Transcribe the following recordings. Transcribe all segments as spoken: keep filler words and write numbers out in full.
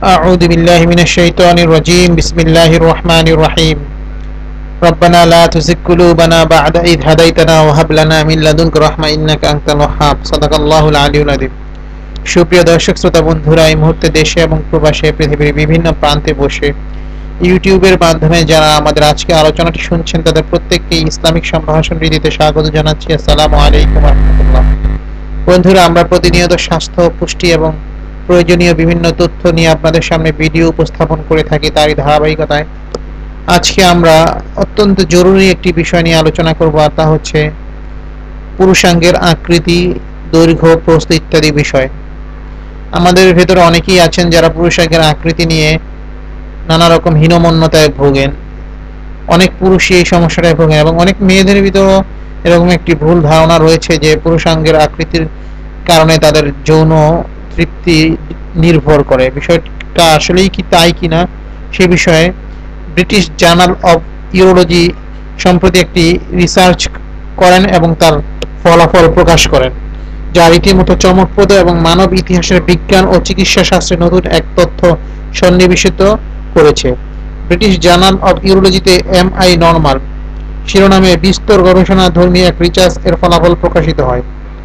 أعوذ بالله من الشيطان الرجيم بسم الله الرحمن الرحيم ربنا لا تزغ قلوبنا بعد إذ هديتنا وهب لنا من لدنك رحمة إنك أنت الوهاب صدق الله العلي العظيم। সুপ্রিয় দর্শক শ্রোতা বন্ধুরা, এই মুহূর্তে দেশে এবং প্রবাসে পৃথিবীর বিভিন্ন প্রান্তে বসে ইউটিউবের মাধ্যমে যারা আমাদের আজকে আলোচনাটি শুনছেন তাদের প্রত্যেককে ইসলামিক সম্ভাষণ রীতিতে স্বাগত জানাচ্ছি। আসসালামু আলাইকুম ওয়া রাহমাতুল্লাহ। বন্ধুরা, আমরা প্রতিনিয়ত স্বাস্থ্য, পুষ্টি এবং প্রয়োজনীয় বিভিন্ন তথ্য নিয়ে আপনাদের সামনে ভিডিও উপস্থাপন করে থাকি। তারই ধারাবাহিকতায় আজকে আমরা অত্যন্ত জরুরি একটি বিষয় নিয়ে আলোচনা করব, আর তা হচ্ছে পুরুষাঙ্গের আকৃতি, দৈর্ঘ্য, প্রস্থ ইত্যাদি বিষয়। আমাদের ভেতরে অনেকেই আছেন যারা পুরুষাঙ্গের আকৃতি নিয়ে নানা রকম হীনমন্যতায় ভোগেন। অনেক পুরুষই এই সমস্যাটায় ভোগেন এবং অনেক মেয়েদের ভিতরেও এরকম একটি ভুল ধারণা রয়েছে যে পুরুষাঙ্গের আকৃতির কারণে তাদের যৌন তৃপ্তি নির্ভর করে। বিষয়টা আসলেই কি তাই কিনা সে বিষয়ে ব্রিটিশ জার্নাল অব ইউরোলজি সম্প্রতি একটি রিসার্চ করেন এবং তার ফলাফল প্রকাশ করেন, যা রীতিমতো চমকপ্রদ এবং মানব ইতিহাসের বিজ্ঞান ও চিকিৎসা শাস্ত্রে নতুন এক তথ্য সন্নিবেশিত করেছে। ব্রিটিশ জার্নাল অব ইউরোলজিতে এম আই নরমাল শিরোনামে বিস্তর গবেষণা ধর্মী এক রিসার্চ এর ফলাফল প্রকাশিত হয়।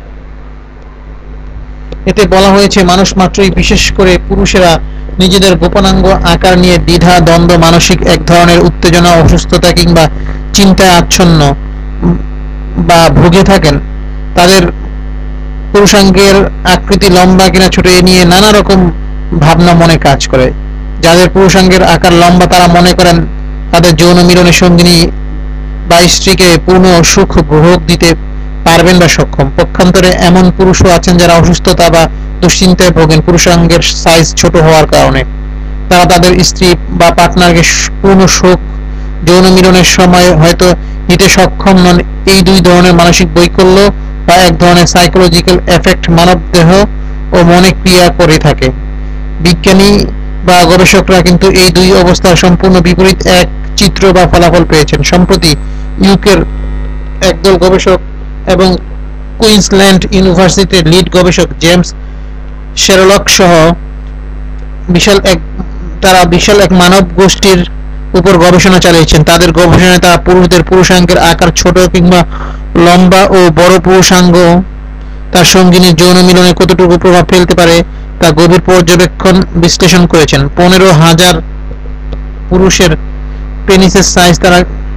এতে বলা হয়েছে, মানুষ মাত্রই, বিশেষ করে পুরুষেরা, নিজেদের গোপনাঙ্গ আকার নিয়ে দ্বিধা, দ্বন্দ্ব, মানসিক এক ধরনের উত্তেজনা, অসুস্থতা কিংবা চিন্তায় আচ্ছন্ন বা ভুগে থাকেন। তাদের পুরুষাঙ্গের আকৃতি লম্বা কিনা ছোট এ নিয়ে নানা রকম ভাবনা মনে কাজ করে। যাদের পুরুষাঙ্গের আকার লম্বা তারা মনে করেন তাদের যৌন মিলনের সঙ্গিনী বা স্ত্রীকে পূর্ণ সুখ ভোগ দিতে পারবেন বা সক্ষম। পক্ষান্তরে এমন পুরুষও আছেন যারা অসুস্থতা বা দুশ্চিন্তায় ভোগেন পুরুষাঙ্গের সাইজ ছোট হওয়ার কারণে। তারা তাদের স্ত্রী বা পার্টনারকে পূর্ণ সুখ যৌন মিলনের সময় হয়তো নিতে সক্ষম নন। এই দুই ধরনের মানসিক বৈকল্য বা এক ধরনের সাইকোলজিক্যাল এফেক্ট মানব দেহ ও মনে ক্রিয়া করে থাকে। বিজ্ঞানী বা গবেষকরা কিন্তু এই দুই অবস্থার সম্পূর্ণ বিপরীত এক চিত্র বা ফলাফল পেয়েছেন। সম্প্রতি ইউকের একদল গবেষক এবং কুইন্সল্যান্ড ইউনিভার্সিটির লিড গবেষক জেমস শেরলক সহ বিশাল এক তারা বিশাল এক মানব গোষ্ঠীর উপর গবেষণা চালিয়েছেন। তাদের গবেষণায় তারা পুরুষদের পুরুষাঙ্গের আকার ছোট কিংবা লম্বা ও বড় পুরুষাঙ্গ তার সঙ্গিনীর যৌন মিলনে কতটুকু প্রভাব ফেলতে পারে তা গভীর পর্যবেক্ষণ বিশ্লেষণ করেছেন। পনেরো হাজার পুরুষের পেনিসের সাইজ তারা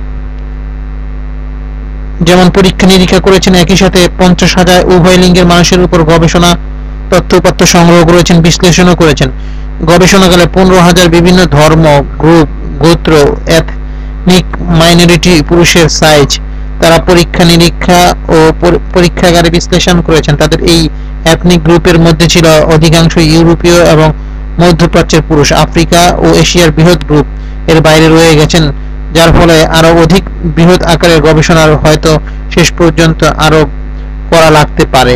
যেমন পরীক্ষা নিরীক্ষা করেছেন, একই সাথে পঞ্চাশ হাজার উভয় লিঙ্গের মানুষের উপর গবেষণা তথ্য উপাত্ত সংগ্রহ করেছেন, বিশ্লেষণও করেছেন। গবেষণাকালে পনেরো হাজার বিভিন্ন ধর্ম, গ্রুপ, গোত্র, এথনিক মাইনরিটি পুরুষের সাইজ তারা পরীক্ষা নিরীক্ষা ও পরীক্ষাগারে বিশ্লেষণ করেছেন। তাদের এই এথনিক গ্রুপের মধ্যে ছিল অধিকাংশ ইউরোপীয় এবং মধ্যপ্রাচ্যের পুরুষ। আফ্রিকা ও এশিয়ার বৃহৎ গ্রুপ এর বাইরে রয়ে গেছেন, যার ফলে আরো অধিক বৃহৎ আকারের গবেষণার হয়তো শেষ পর্যন্ত আরো করা লাগতে পারে।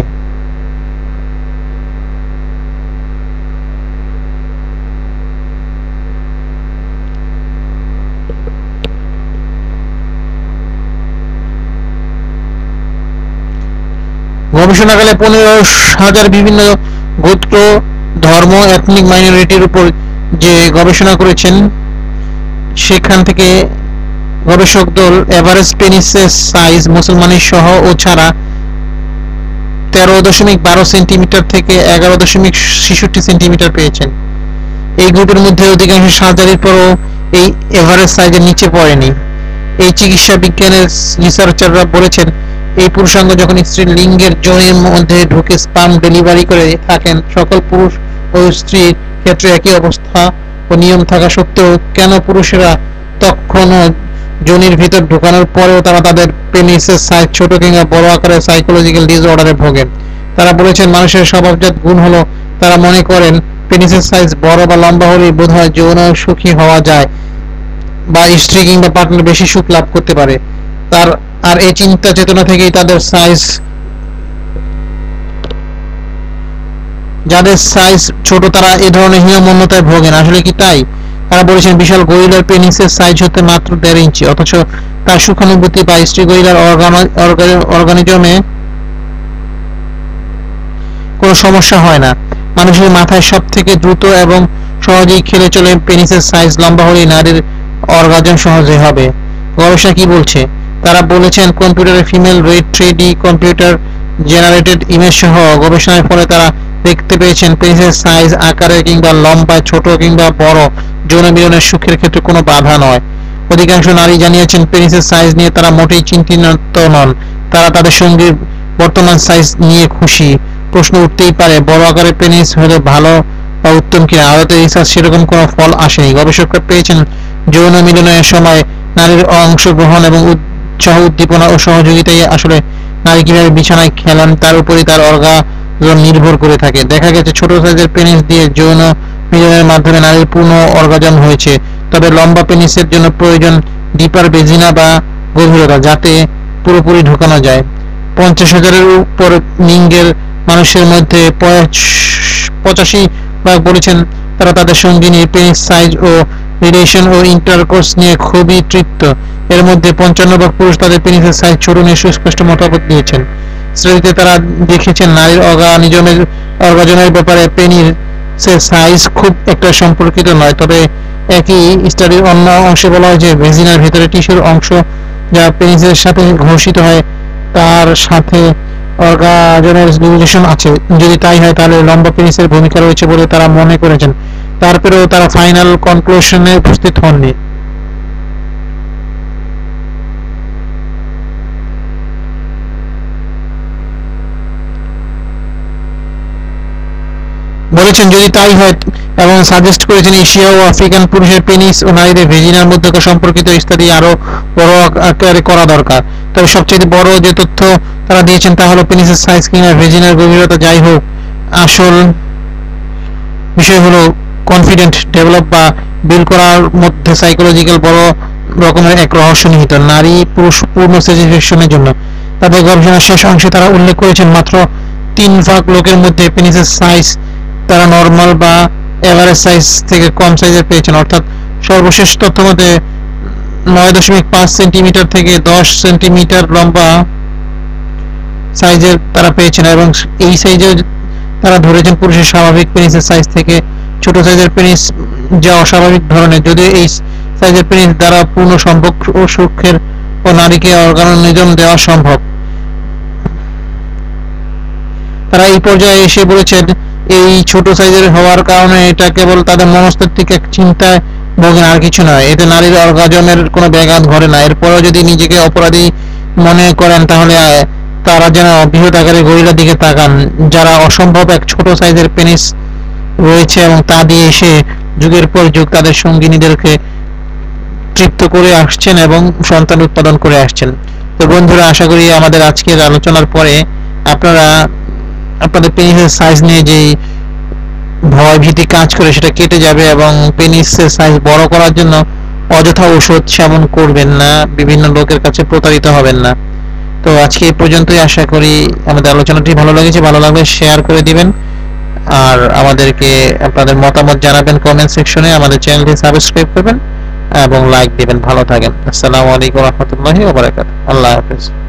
গবেষণাকালে পনেরো হাজার বিভিন্ন গোত্র, ধর্ম, এথনিক মাইনরিটির উপর যে গবেষণা করেছেন সেখান থেকে গবেষক দল এভারেজ পেনিসের সাইজ মুসলমানের সহ ও ছাড়া তেরো দশমিক বারো সেন্টিমিটার থেকে এগারো দশমিক ছেষট্টি সেন্টিমিটার পেয়েছেন। এই গ্রুপের মধ্যে অধিকাংশ সার্জারির পরও এই এভারেজ সাইজের নিচে পড়েনি। এই চিকিৎসা বিজ্ঞানের রিসার্চাররা বলেছেন, এই পুরুষাঙ্গ যখন স্ত্রীর লিঙ্গের যৌনের মধ্যে ঢুকে স্পার্ম ডেলিভারি করে থাকেন, সকল পুরুষ ও স্ত্রীর ক্ষেত্রে একই অবস্থা ও নিয়ম থাকা সত্ত্বেও কেন পুরুষেরা তখনও যোনির ভিতর ঢোকানোর পরেও তারা তাদের পেনিসের সাইজ ছোট কিংবা বড় আকারের সাইকোলজিক্যাল ডিসঅর্ডারে ভোগেন। তারা বলেছেন, মানুষের স্বভাবজাত গুণ হলো তারা মনে করেন পেনিসের সাইজ বড় বা লম্বা হলেই বোধহয় যৌন সুখী হওয়া যায় বা স্ত্রী কিংবা পার্টনার বেশি সুখ লাভ করতে পারে। তার আর এই চিন্তা চেতনা থেকেই তাদের সাইজ যাদের সাইজ ছোট তারা এ ধরনের হীনমন্যতায় ভোগেন। আসলে কি তাই? তারা বলেছেন, বিশাল গরিলার পেনিসের সাইজ হতে মাত্র দেড় ইঞ্চি, অথচ তার সুখানুভূতি বা স্ত্রী গরিলার অর্গানিজমে কোনো সমস্যা হয় না। মানুষের মাথায় সব থেকে দ্রুত এবং সহজেই খেলে চলে পেনিসের সাইজ লম্বা হলে নারীর অর্গাজম সহজে হবে। গবেষণা কি বলছে? তারা বলেছেন কম্পিউটারে female red three D computer generated image সহ গবেষণার ফলে তারা দেখতে পেয়েছেন পেনিসের সাইজ আকারে কিংবা লম্বায় ছোট কিংবা বড় যৌন মিলনের সুখের ক্ষেত্রে কোনো বাধা নয়। অধিকাংশ নারী জানিয়েছেন পেনিসের সাইজ নিয়ে তারা মোটেই চিন্তিত নন, তারা তাদের সঙ্গীর বর্তমান সাইজ নিয়ে খুশি। প্রশ্ন উঠতেই পারে, বড় আকারের পেনিস হলে ভালো বা উত্তম কিনা? আদতে রিসার্চ সেরকম কোনো ফল আসেনি। গবেষকরা পেয়েছেন যৌন মিলনের সময় নারীর অংশগ্রহণ এবং উৎসাহ উদ্দীপনা ও সহযোগিতায় আসলে নারী কিভাবে বিছানায় খেলেন তার উপরই তার অর্গাজম নির্ভর করে থাকে। দেখা গেছে ছোট সাইজের পেনিস দিয়ে যৌন মিলনের মাধ্যমে নারীর পূর্ণ অর্গাজম হয়েছে, তবে লম্বা পেনিসের জন্য প্রয়োজন ডিপার ভেজিনা বা গভীরতা, যাতে পুরোপুরি ঢোকানো যায়। পঞ্চাশ হাজারের উপর লিঙ্গের মানুষের মধ্যে পঁচাশি ভাগ বলেছেন তারা তাদের সঙ্গিনীর পেনিস সাইজ ও রিলেশন ও ইন্টারকোর্স নিয়ে খুবই তৃপ্ত। এর মধ্যে পঞ্চান্ন ভাগ পুরুষ তাদের পেনিসের সাইজ ছোট নিয়ে সুস্পষ্ট মতামত দিয়েছেন। স্টাডিতে তারা দেখেছেন নারীর অর্গানিজমের অর্গাজমের ব্যাপারে পেনিসের সাইজ খুব একটা সম্পর্কিত নয়, তবে একই স্টাডির অন্য অংশে বলা হয় যে ভেজিনার ভেতরে টিস্যুর অংশ যা পেনিসের সাথে ঘষিত হয় তার সাথে অর্গাজমের রিলেশন আছে। যদি তাই হয় তাহলে লম্বা পেনিসের ভূমিকা রয়েছে বলে তারা মনে করেছেন। তারপরেও তারা ফাইনাল কনক্লুশনে উপস্থিত হননি। বলেছেন যদি তাই হয় এবং সাজেস্ট করেছেন এশিয়া ও আফ্রিকান পুরুষের পেনিস ও নারীদের ভেজিনার মধ্যকার সম্পর্কিত ইত্যাদি আরো বড় আকারে করা দরকার। তবে সবচেয়ে বড় যে তথ্য তারা দিয়েছেন তা হলো পেনিসের সাইজ কিংবা ভেজিনার গভীরতা যাই হোক, আসল বিষয় হলো কনফিডেন্ট ডেভেলপ বা বিল করার মধ্যে সাইকোলজিক্যাল বড় রকমের এক রহস্য নিহিত। নারী পুরুষ পূর্ণ স্যাটিসফ্যাকশনের জন্য তাদের গবেষণার শেষ অংশে তারা উল্লেখ করেছেন মাত্র তিন ভাগ লোকের মধ্যে পেনিসের সাইজ তারা নর্মাল বা এভারেজ সাইজ থেকে কম সাইজের পেয়েছেন, অর্থাৎ সর্বশেষ তথ্য মতে নয় দশমিক পাঁচ সেন্টিমিটার থেকে দশ সেন্টিমিটার লম্বা সাইজের তারা পেয়েছেন এবং এই সাইজে তারা ধরেছেন পুরুষের স্বাভাবিক পেনিসের সাইজ থেকে ছোট সাইজের পেনিস যা অস্বাভাবিক ধরনের, যদিও এই সাইজের পেনিস দ্বারা পূর্ণ সম্ভব ও সুখের ও নারীকে অর্গানিজম দেওয়া সম্ভব। তারা এই পর্যায়ে এসে বলেছেন এই ছোট সাইজের হওয়ার কারণে এটা কেবল তাদের মনস্তাত্ত্বিক এক চিন্তায় ভোগেন, আর কিছু নয়। এতে নারীর অর্গাজমের কোনো ব্যাঘাত ঘটে না। এরপরেও যদি নিজেকে অপরাধী মনে করেন তাহলে তারা যেন বৃহৎ আকারের গরিলার দিকে তাকান, যারা অসম্ভব এক ছোট সাইজের পেনিস রয়েছে এবং তা দিয়ে এসে যুগের পর যুগ তাদের সঙ্গিনীদেরকে তৃপ্ত করে আসছেন এবং সন্তান উৎপাদন করে আসছেন। তো বন্ধুরা, আশা করি আমাদের আজকের আলোচনার পরে আপনারা আপনাদের পেনিসের সাইজ নিয়ে যে ভয় ভীতি কাজ করে সেটা কেটে যাবে এবং পেনিসের সাইজ বড় করার জন্য অযথা ওষুধ সেবন করবেন না, বিভিন্ন লোকের কাছে প্রতারিত হবেন না। তো আজকে এই পর্যন্তই। আশা করি আমাদের আলোচনাটি ভালো লেগেছে। ভালো লাগলে শেয়ার করে দিবেন আর আমাদেরকে আপনাদের মতামত জানাবেন কমেন্ট সেকশনে। আমাদের চ্যানেলটি সাবস্ক্রাইব করবেন এবং লাইক দিবেন। ভালো থাকেন। আসসালামু আলাইকুম ওয়া রাহমাতুল্লাহি ওয়া বারাকাতুহু। আল্লাহ হাফেজ।